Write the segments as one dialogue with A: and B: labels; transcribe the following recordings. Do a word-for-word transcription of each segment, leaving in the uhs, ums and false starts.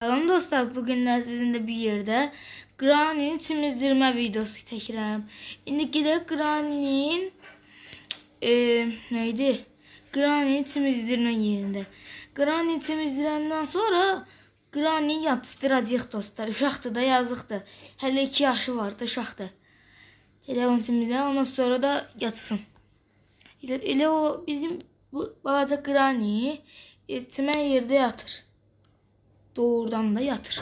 A: Salam dostlar, bugünlər sizinlə bir yerdə Granny'nin çimizdirmə videosu çəkirəm. İndi gedək Granny'nin e, neydi? Granny'nin çimizdirmə yerində. Granny çimizdirəndən sonra Granny yatışdıracaq dostlar. Uşaqdır da, yazıqdır. Hələ iki yaşı var da, uşaqdır. Gedək onu çimizdirəm, ondan sonra da yatsın. Elə, elə o bizim bu balaca Granny çimən yerdə yatır. Doğrudan da yatır.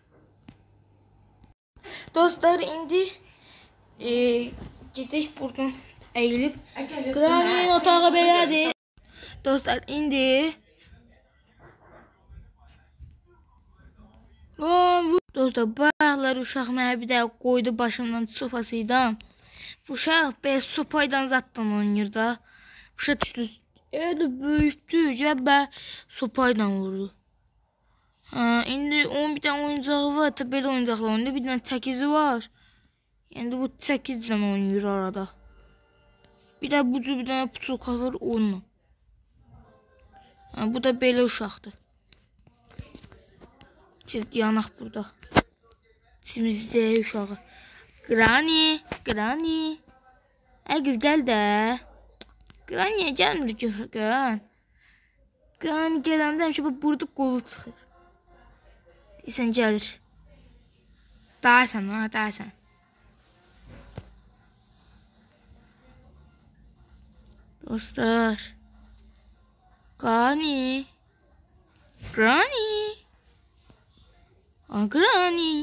A: Dostlar, indi e, gedək buradan əyilib. Granny'nin otağı belədir. Dostlar, indi Dostlar, bayaqlar uşaq mənə bir də qoydu başımdan sopasıyla. Bu uşaq belə sopayla zatdan oynayır da. Bu uşaq düşdü. Elə böyükdür, cəbə sopayla vurdu. Ha, indi onun bir tane oyuncağı var, belə oyuncaqlar oynuyor. Bir tane çəkizi var. Yəni bu çəkizlə oynayır arada. Bir də bu cür bir tane pusulka var onunla. Ha, bu da belə uşaqdır. Siz yanaq burada. Simizdə uşağı. Granny, Granny. Ay qız gəl də. Granny gəlmir görən. Granny gələndə həmişə bu burada qolu çıxır. Deyirsən gəlir. Daha sən, ha, daha sən. Dostlar. Granny. Granny. Aa, Granny.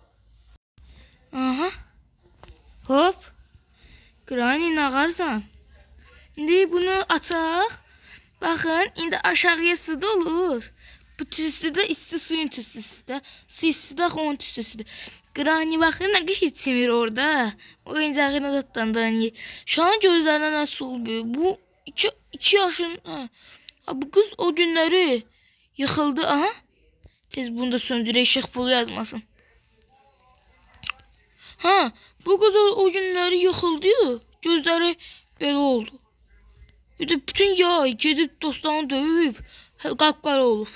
A: Aha. Hop. Granny, nə qarsan? İndi bunu açaq. Baxın, indi aşağıya su dolur. Bu tüstüdə isti suyun tüstüsüdə. Su istidə, onun tüstüsüdə. Granny baxın, nə qəşəng çimir orada. Oyuncağını datdandan yer. Şu an gözlərinə nasıl olmuyor? Bu iki, iki yaşın. Ha. Ha, bu kız o günləri yıxıldı. Aha. Tez bunu da söndürək, işıq pulu yazmasın. Ha, bu kız o, o günləri yıxıldı. Gözləri belə oldu. Bir də bütün yay gedib dostlarını döyüb, qapqara olub.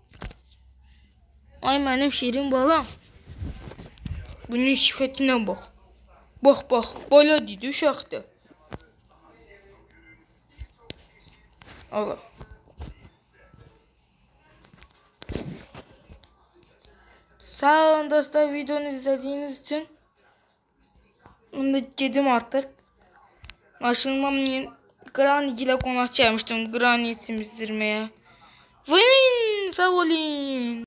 A: Ay mənim şirin balam. Bunun sifətinə bax. Bax, bax, bala dedi, uşaqdır. Allah. Sağ olun dostlar, videonu izlediğiniz için. Onda gedim artık. Maşınımdan Granny ile konak gelmiştim. Granny temizdirmeye. Vın, sağ olun.